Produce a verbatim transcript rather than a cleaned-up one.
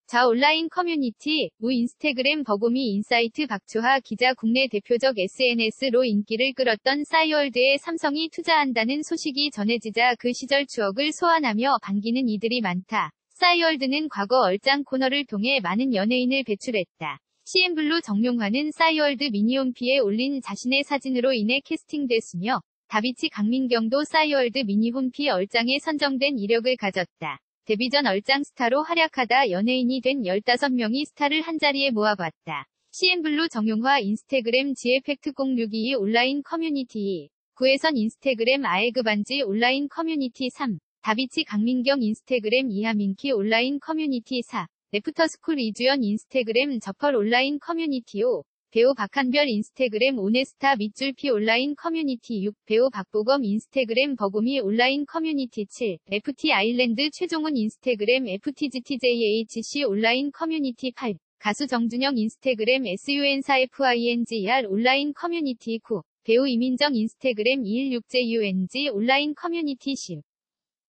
자 온라인 커뮤니티, 우 인스타그램 버구미 인사이트 박주하 기자 국내 대표적 에스엔에스로 인기를 끌었던 싸이월드에 삼성이 투자한다는 소식이 전해지자 그 시절 추억을 소환하며 반기는 이들이 많다. 싸이월드는 과거 얼짱 코너를 통해 많은 연예인을 배출했다. 씨엔블루 정용화는 싸이월드 미니홈피에 올린 자신의 사진으로 인해 캐스팅됐으며 다비치 강민경도 싸이월드 미니홈피 얼짱에 선정된 이력을 가졌다. 데뷔 전 얼짱 스타로 활약하다 연예인이 된 열다섯 명의 스타를 한자리에 모아봤다. 씨엔블루 정용화 인스타그램 지에펙트 공육이이 온라인 커뮤니티 구에선 인스타그램 아에그반지 온라인 커뮤니티 삼 다비치 강민경 인스타그램 이하민키 온라인 커뮤니티 사 레프터스쿨 이주연 인스타그램 저펄 온라인 커뮤니티 오 배우 박한별 인스타그램 오네스타 밑줄피 온라인 커뮤니티 육 배우 박보검 인스타그램 버구미 온라인 커뮤니티 칠 에프티 아일랜드 최종훈 인스타그램 에프티지티제이에이치씨 온라인 커뮤니티 팔 가수 정준영 인스타그램 에스유엔사에프아이엔지이알 온라인 커뮤니티 구 배우 이민정 인스타그램 이일육제유엔지 온라인 커뮤니티 십